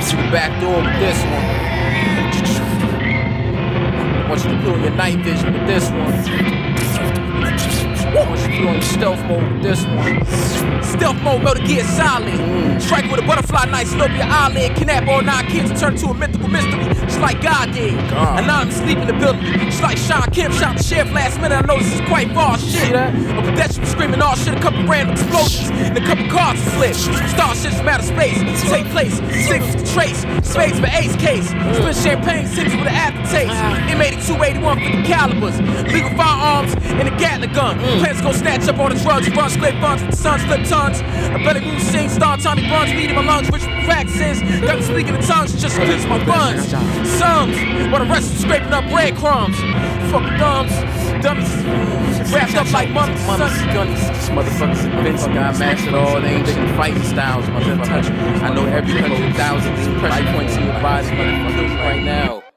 through the back door with this one. I want you to put on your night vision with this one. I want you to put on your stealth mode with this one. Stealth mode, Metal Gear Solid. Strike with a butterfly knife, slope your eyelid. Kidnap all 9 kids and turn to a mythical mystery. Just like God did. Anonymous sleep in the building. Just like Sean Kim shot the sheriff last minute. I know this is quite far shit. A pedestrian screaming all shit. A couple random explosions. And a couple cars flip. Starships from outer space. Take place. Signals to trace. Spades for ace case. Split champagne sings with an aftertaste. M8281 50 calibers. Legal firearms and a Gatling gun. Plans go snatch up all the drugs. Run split funds with the sun split tons. A better moon sing. Star Tommy Buns. Weed in my lungs. Rich practices. Got me speaking in tongues just to cleanse my buns. Sums. While the rest is scraping up breadcrumbs. Fucking thumbs. Dummies. Wrapped up like mummies. These motherfuckers invented. I mastered all the ancient fighting styles. Motherfucker. I know every 100,000 pressure points in your body. Motherfuckers right now.